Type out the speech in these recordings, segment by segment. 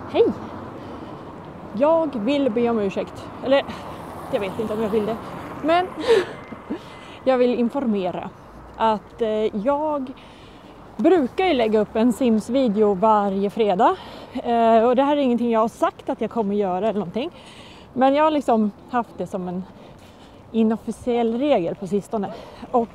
Hej! Jag vill be om ursäkt. Eller, jag vet inte om jag vill det. Men jag vill informera att jag brukar ju lägga upp en Sims-video varje fredag. Och det här är ingenting jag har sagt att jag kommer göra eller någonting. Men jag har liksom haft det som en inofficiell regel på sistone. Och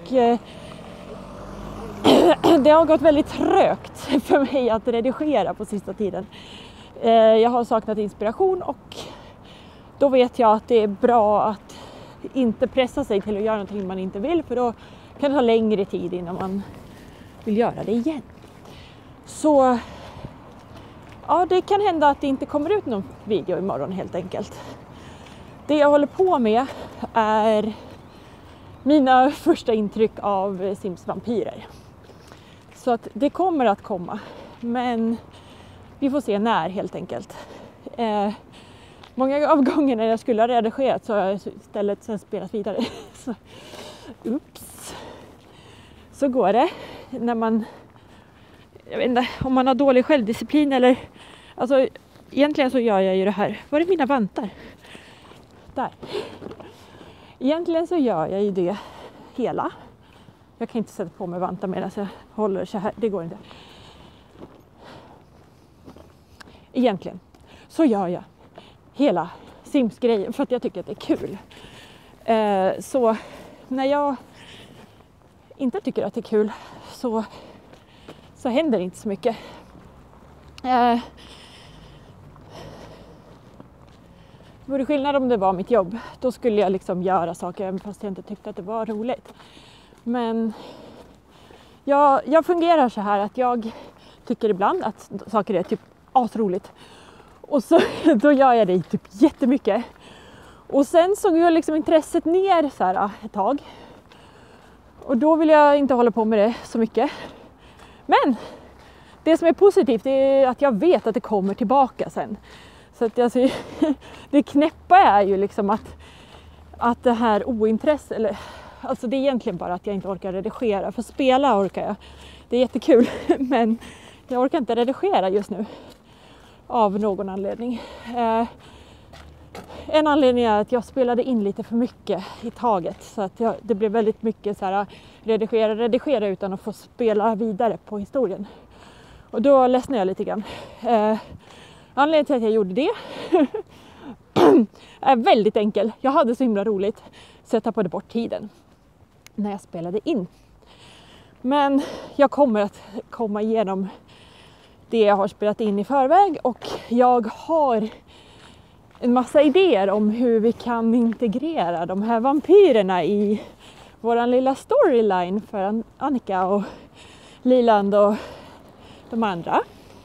det har gått väldigt trögt för mig att redigera på sista tiden. Jag har saknat inspiration och då vet jag att det är bra att inte pressa sig till att göra någonting man inte vill, för då kan det ta längre tid innan man vill göra det igen. Så ja, det kan hända att det inte kommer ut någon video imorgon helt enkelt. Det jag håller på med är mina första intryck av Sims vampyrer. Så att det kommer att komma, men vi får se när helt enkelt. Många av gångerna jag skulle ha redigerat så har jag istället sen spelat vidare. Så, ups. Så går det när man, jag vet inte om man har dålig självdisciplin eller, alltså egentligen så gör jag ju det här. Var är mina vantar? Där. Egentligen så gör jag ju det hela. Jag kan inte sätta på mig vantar medan jag håller så här, det går inte. Egentligen så gör jag hela Sims-grejen för att jag tycker att det är kul. Så när jag inte tycker att det är kul så händer det inte så mycket. Det vore skillnad om det var mitt jobb. Då skulle jag liksom göra saker även fast jag inte tyckte att det var roligt. Men jag fungerar så här att jag tycker ibland att saker är typ asroligt. Och så då gör jag det typ jättemycket. Och sen så går liksom intresset ner så här ett tag. Och då vill jag inte hålla på med det så mycket. Men det som är positivt är att jag vet att det kommer tillbaka sen. Så att alltså, det knäppa är ju liksom att det här ointresse, eller alltså det är egentligen bara att jag inte orkar redigera. För spela orkar jag. Det är jättekul, men jag orkar inte redigera just nu. Av någon anledning. En anledning är att jag spelade in lite för mycket i taget. Så att det blev väldigt mycket så här redigera utan att få spela vidare på historien. Och då ledsnade jag lite grann. Anledningen till att jag gjorde det är väldigt enkel. Jag hade så himla roligt så jag tappade bort tiden när jag spelade in. Men jag kommer att komma igenom det jag har spelat in i förväg och jag har en massa idéer om hur vi kan integrera de här vampyrerna i våran lilla storyline för Annika och Liland och de andra.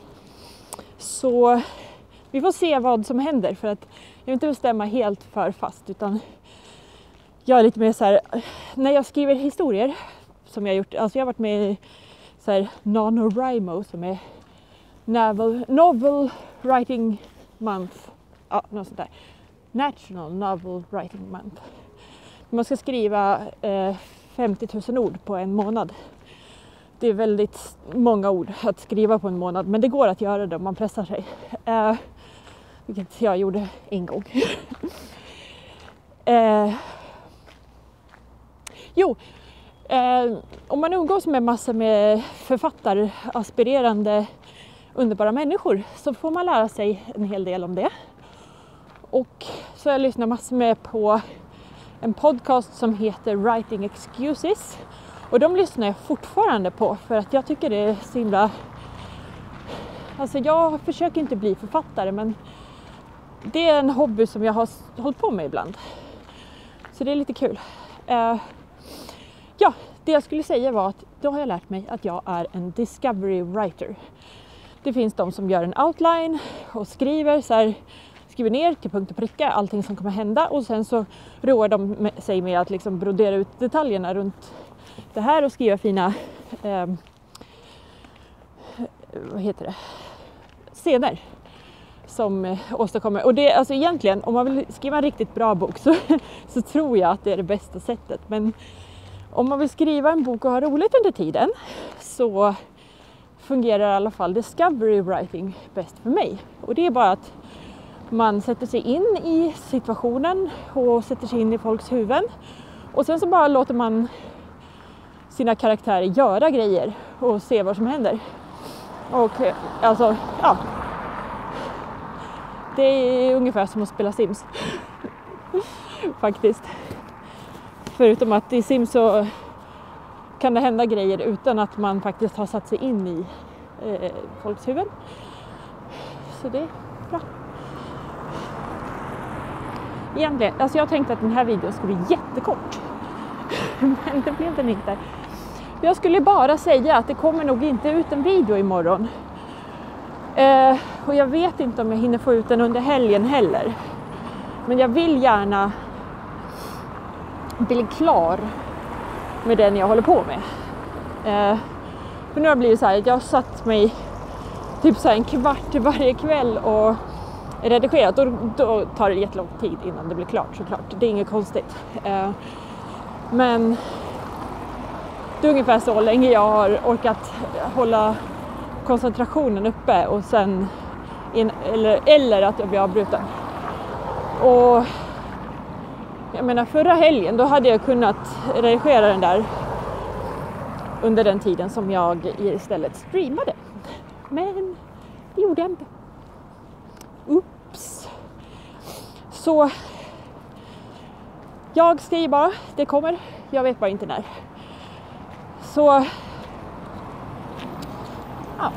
Så vi får se vad som händer, för att jag vill inte bestämma helt för fast, utan jag är lite mer så här, när jag skriver historier som jag gjort, alltså jag har varit med i så här NaNoWriMo som är Novel Writing Month, ja, något sånt där. National Novel Writing Month. Man ska skriva 50 000 ord på en månad. Det är väldigt många ord att skriva på en månad, men det går att göra det om man pressar sig. Vilket jag gjorde en gång. Om man umgås med massor med författaraspirerande underbara människor så får man lära sig en hel del om det. Och så jag lyssnar massor med på en podcast som heter Writing Excuses. Och de lyssnar jag fortfarande på för att jag tycker det är så himla... Alltså jag försöker inte bli författare, men det är en hobby som jag har hållit på med ibland. Så det är lite kul. Det jag skulle säga var att då har jag lärt mig att jag är en discovery writer. Det finns de som gör en outline och skriver ner till punkt och pricka allting som kommer hända, och sen så roar de sig med att liksom brodera ut detaljerna runt det här och skriva fina scener som åstadkommer. Och det, alltså egentligen, om man vill skriva en riktigt bra bok så tror jag att det är det bästa sättet. Men om man vill skriva en bok och ha roligt under tiden så fungerar i alla fall discovery writing bäst för mig. Och det är bara att man sätter sig in i situationen och sätter sig in i folks huvuden. Och sen så bara låter man sina karaktärer göra grejer och se vad som händer. Och alltså, ja. Det är ungefär som att spela Sims. Faktiskt. Förutom att i Sims så kan det hända grejer utan att man faktiskt har satt sig in i folks huvuden. Så det är bra. Egentligen, alltså jag tänkte att den här videon skulle bli jättekort. Men det blev den inte. Jag skulle bara säga att det kommer nog inte ut en video imorgon. Och jag vet inte om jag hinner få ut den under helgen heller. Men jag vill gärna bli klar med den jag håller på med. För nu har det blivit så här att jag har satt mig typ så här en kvart varje kväll och redigerat. Då tar det jättelång tid innan det blir klart såklart. Det är inget konstigt. Men det är ungefär så länge jag har orkat hålla koncentrationen uppe och sen eller att jag blir avbruten. Och jag menar förra helgen då hade jag kunnat redigera den där under den tiden som jag istället streamade. Men det gjorde jag inte. Oops. Så jag säger bara, det kommer. Jag vet bara inte när. Så ja.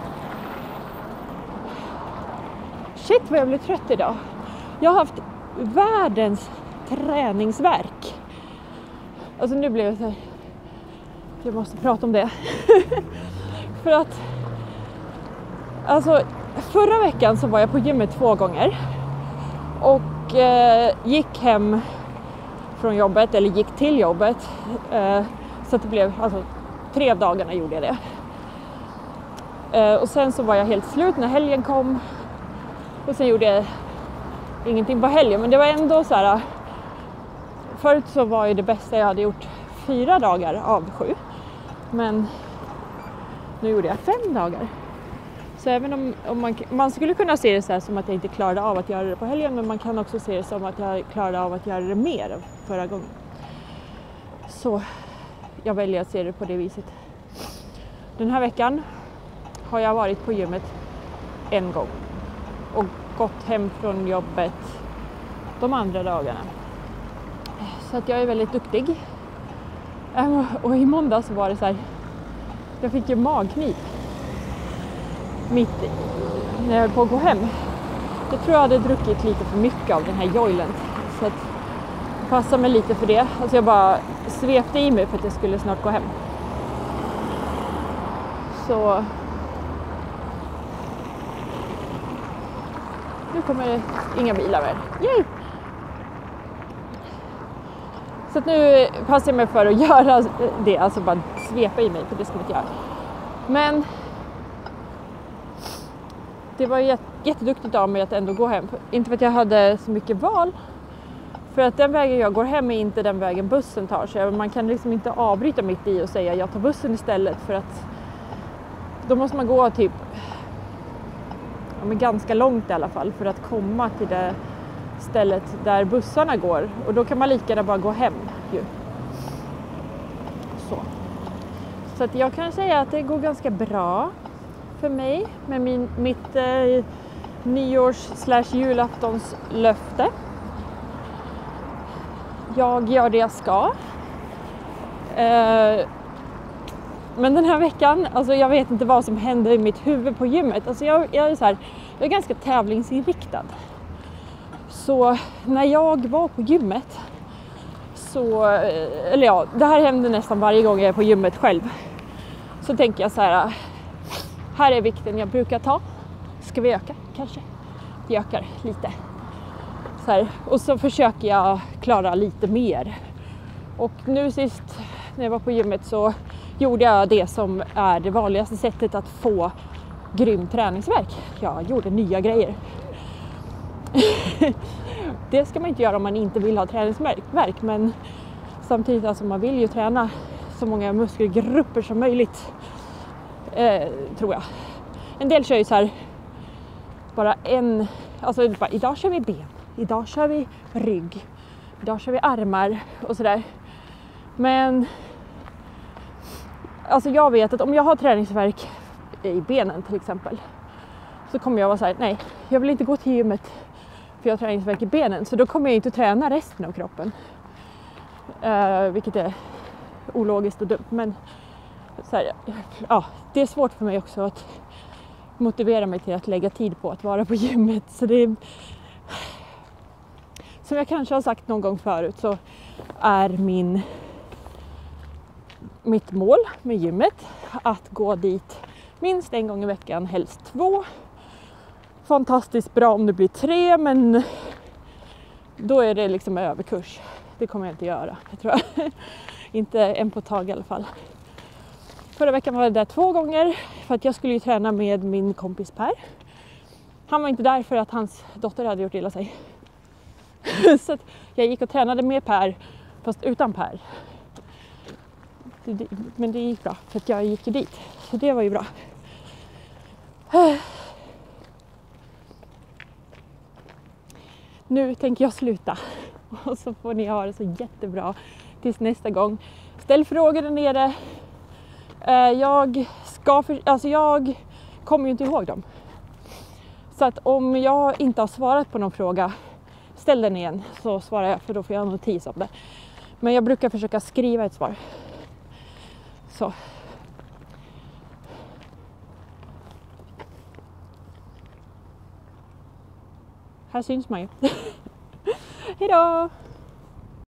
Shit vad jag blev trött idag. Jag har haft världens träningsvärk. Alltså nu blev jag så här, jag måste prata om det. För att alltså förra veckan så var jag på gymmet 2 gånger. Och gick hem från jobbet eller gick till jobbet. Så att det blev alltså 3 av dagarna gjorde jag det. Och sen så var jag helt slut när helgen kom. Och sen gjorde jag ingenting på helgen. Men det var ändå så här. Förut så var ju det bästa jag hade gjort 4 dagar av 7. Men nu gjorde jag 5 dagar. Så även om man skulle kunna se det så här som att jag inte klarade av att göra det på helgen. Men man kan också se det som att jag klarade av att göra det mer än förra gången. Så jag väljer att se det på det viset. Den här veckan har jag varit på gymmet 1 gång. Och gått hem från jobbet de andra dagarna. Så att jag är väldigt duktig. Och i måndag så var det så här. Jag fick ju magknip. Mitt när jag höll på att gå hem. Jag tror jag hade druckit lite för mycket av den här Joylent. Så att passa mig lite för det. Alltså jag bara svepte i mig för att jag skulle snart gå hem. Så nu kommer det inga bilar mer. Yay! Så att nu passar jag mig för att göra det. Alltså bara svepa i mig, för det ska man inte göra. Men det var jätteduktigt av mig att ändå gå hem. Inte för att jag hade så mycket val. För att den vägen jag går hem är inte den vägen bussen tar. Så man kan liksom inte avbryta mitt i och säga jag tar bussen istället. För att då måste man gå typ ganska långt i alla fall för att komma till det stället där bussarna går. Och då kan man lika gärna bara gå hem ju. Så att jag kan säga att det går ganska bra för mig med mitt nyårs/julaftonslöfte. Jag gör det jag ska. Men den här veckan, alltså jag vet inte vad som händer i mitt huvud på gymmet. Alltså jag är så här, jag är ganska tävlingsinriktad. Så när jag var på gymmet så, eller ja, det här händer nästan varje gång jag är på gymmet själv. Så tänker jag så här är vikten jag brukar ta. Ska vi öka kanske? Vi ökar lite. Så här, och så försöker jag klara lite mer. Och nu sist när jag var på gymmet så gjorde jag det som är det vanligaste sättet att få grym träningsvärk. Jag gjorde nya grejer. Det ska man inte göra om man inte vill ha träningsvärk, men samtidigt alltså man vill ju träna så många muskelgrupper som möjligt. Tror jag. En del kör ju så här bara alltså bara, idag kör vi ben, idag kör vi rygg, idag kör vi armar och sådär. Men alltså jag vet att om jag har träningsvärk i benen till exempel, så kommer jag vara så här: nej, jag vill inte gå till gymmet för jag har träningsvärk i benen, så då kommer jag inte träna resten av kroppen. Vilket är ologiskt och dumt, men så här, ja, det är svårt för mig också att motivera mig till att lägga tid på att vara på gymmet. Så det är, som jag kanske har sagt någon gång förut, så är mitt mål med gymmet att gå dit minst en gång i veckan, helst 2. Fantastiskt bra om det blir 3, men då är det liksom överkurs. Det kommer jag inte göra, jag tror jag. Inte än på ett tag i alla fall. Förra veckan var det där 2 gånger för att jag skulle ju träna med min kompis Per. Han var inte där för att hans dotter hade gjort illa sig. Så att jag gick och tränade med Per fast utan Per. Men det gick bra för att jag gick ju dit. Så det var ju bra. Nu tänker jag sluta. Och så får ni ha det så jättebra tills nästa gång. Ställ frågor där nere. Jag kommer ju inte ihåg dem. Så att om jag inte har svarat på någon fråga, ställ den igen så svarar jag, för då får jag en notis om det. Men jag brukar försöka skriva ett svar. Så. Här syns man ju. Hejdå!